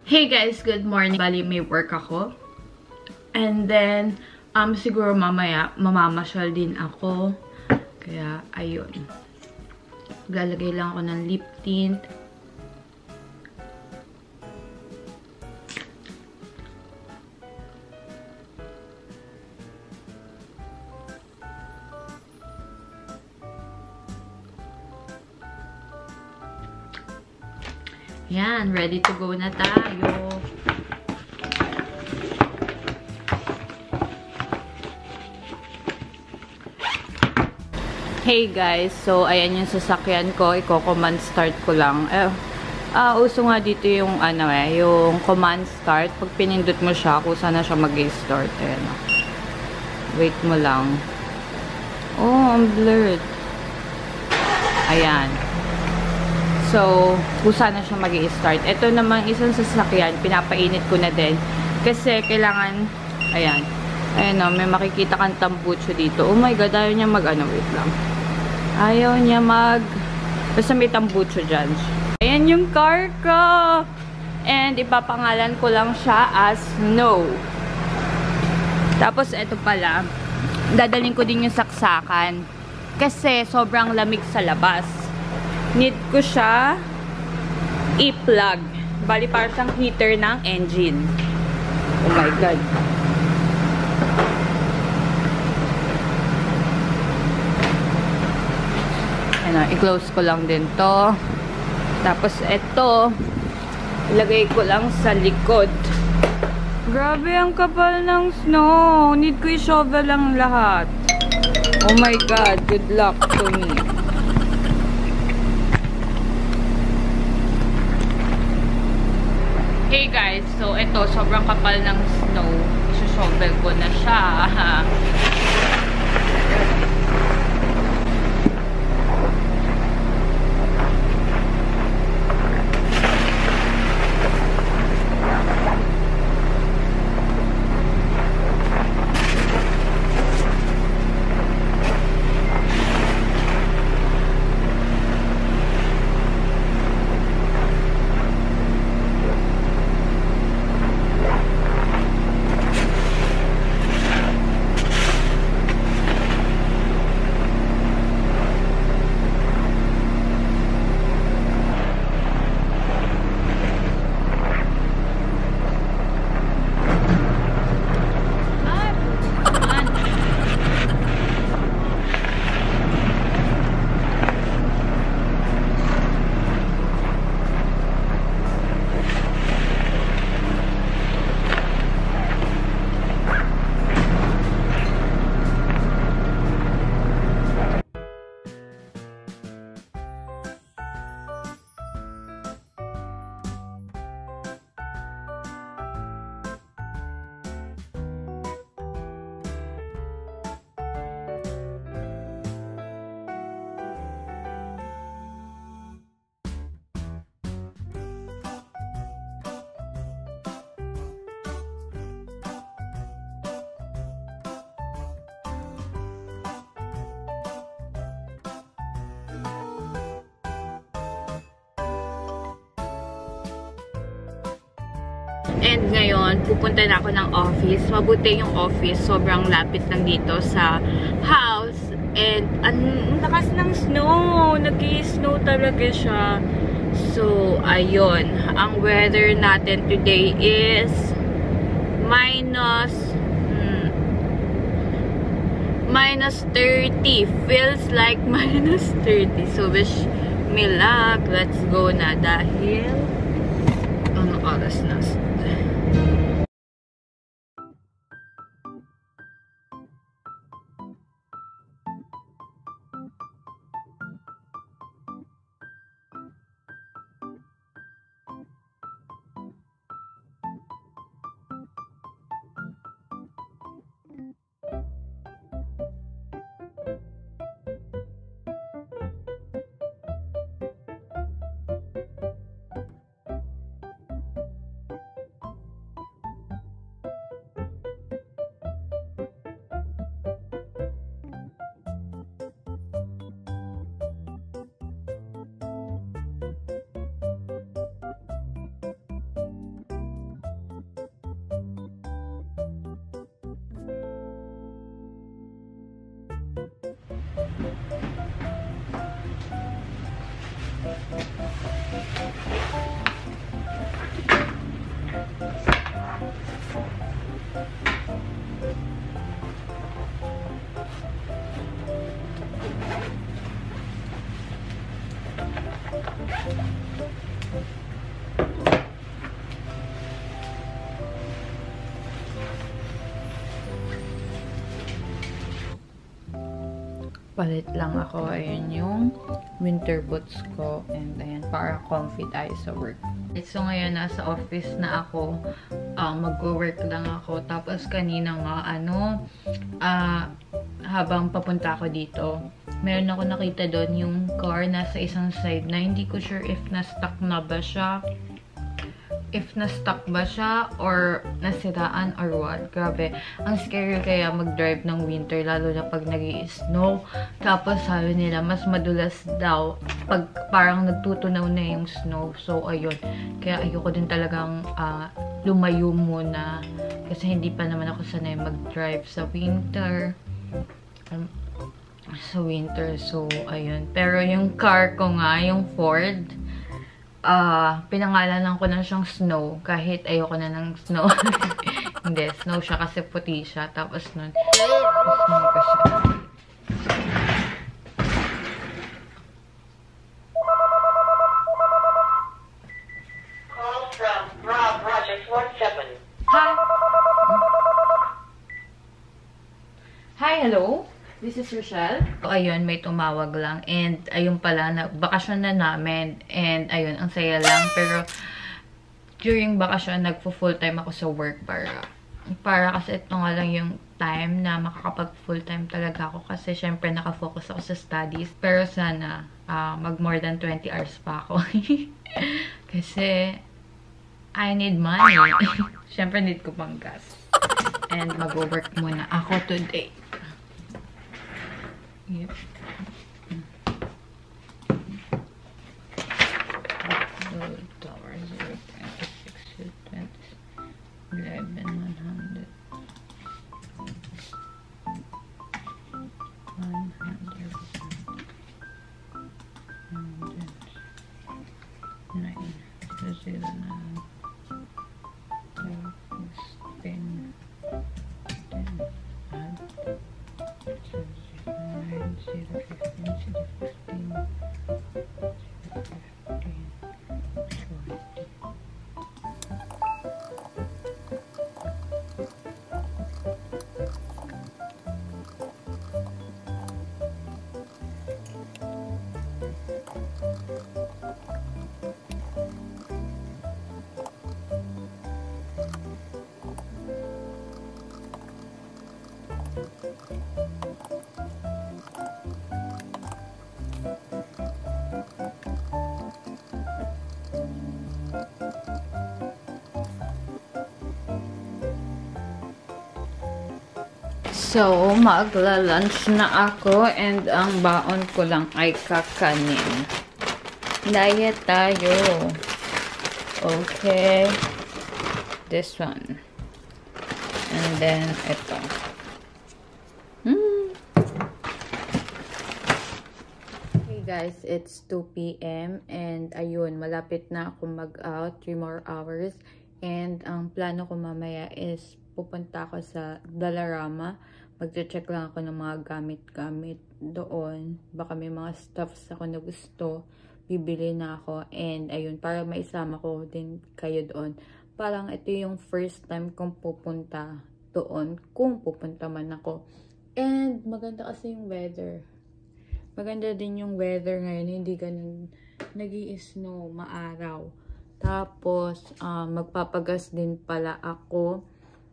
Hey guys, good morning. Bali, may work ako. And then, siguro mamaya, mamamasyal din ako. Kaya, ayun. Lalagay lang ako ng lip tint. Yan, ready to go na tayo. Hey guys, so ayan yung sasakyan ko. Iko-command start ko lang. Uso nga dito yung yung command start. Pag pinindot mo siya, kung saan na siya mag-start. Ayan. Wait mo lang. Oh, I'm blurred. Ayan. So, kung saan na siya mag-i-start. Ito namang isang sasakyan, pinapainit ko na din. Kasi kailangan, ayan. Ayan o, may makikita kang tambucho dito. Oh my God, ayaw niya wait lang. Ayaw niya basta may tambucho dyan. Ayan yung car ko. And ipapangalan ko lang siya as No. Tapos, ito pala, dadalhin ko din yung saksakan. Kasi sobrang lamig sa labas. Need ko siya i-plug. Bali, parang siyang heater ng engine. Oh my God. Ano, i-close ko lang din to. Tapos, ito, ilagay ko lang sa likod. Grabe, ang kapal ng snow. Need ko i-shovel lang lahat. Oh my God, good luck to me. Hey guys, so ito, sobrang kapal ng snow. I-shovel ko na siya. And ngayon, pupunta na ako ng office. Mabuti yung office. Sobrang lapit lang dito sa house. And ang lakas ng snow. Nag-i-snow talaga siya. So, ayun. Ang weather natin today is minus 30. Feels like minus 30. So, wish me luck. Let's go na dahil ano oras na? Palit lang ako. Ayan yung winter boots ko. And ayan, para comfy tayo sa work. So ngayon, nasa office na ako. Mag-work lang ako. Tapos kanina nga, habang papunta ako dito, meron ako nakita doon yung car nasa isang side na hindi ko sure if na-stuck na ba siya. If na-stuck ba siya or nasiraan or what. Grabe. Ang scary kaya mag-drive ng winter lalo na pag nag-i-snow. Tapos sabi nila mas madulas daw pag parang nagtutunaw na yung snow. So ayun. Kaya ayoko din talagang lumayo muna. Kasi hindi pa naman ako sanay mag-drive sa winter. So ayun. Pero yung car ko nga, yung Ford, pinangalanan ko na siyang Snow kahit ayoko na ng snow. Hindi, snow siya kasi puti siya. Tapos nun, snow ko siya. Call from Rob Project 47. Hi! Hi, hello? This is Richelle. So, ayun, may tumawag lang. And, ayun pala, bakasyon na namin. And, ayun, ang saya lang. Pero, during bakasyon, nagpo-full time ako sa work para kasi ito nga lang yung time na makakapag-full time talaga ako. Kasi, syempre, nakafocus ako sa studies. Pero, sana, mag more than 20 hours pa ako. Kasi, I need money. Syempre, need ko pang gas. And, mag-work muna ako today. Yep. Tower 0.6 11,100 So, magla-lunch na ako and ang baon ko lang ay kakanin. Diet tayo. Okay. This one. And then, ito. Hey guys, it's 2 p.m. and ayun, malapit na ako mag-out. 3 more hours. And ang plano ko mamaya is pupunta ako sa Dollarama. Magche-check lang ako ng mga gamit-gamit doon. Baka may mga stuffs ako na gusto. Bibili na ako. And ayun, para maisama ko din kayo doon. Parang ito yung first time kong pupunta doon. Kung pupunta man ako. And maganda kasi yung weather. Maganda din yung weather ngayon. Hindi ganun nag-i-snow, maaraw. Tapos, magpapagas din pala ako.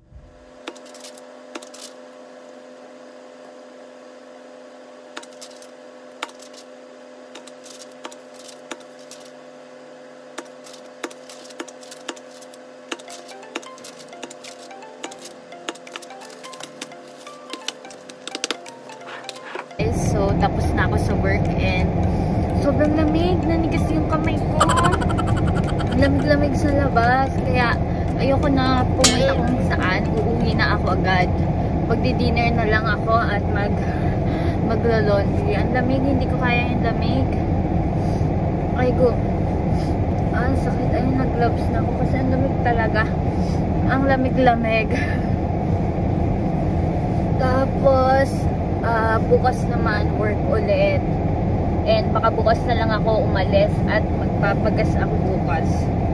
So, tapos na ako sa work and sobrang lamig. Nanigas yung kamay ko. Lamig-lamig sa labas. Kaya, ayoko na pumunta kung saan. Uuwi na ako agad. Magdi-dinner na lang ako at magla-laundry. Ang lamig. Hindi ko kaya yung lamig. Ay, go. Sakit. Ayun, nag-gloves na ako kasi ang lamig talaga. Ang lamig-lamig. Tapos, bukas naman work ulit. And baka bukas na lang ako umalis at magpapagas ako bukas.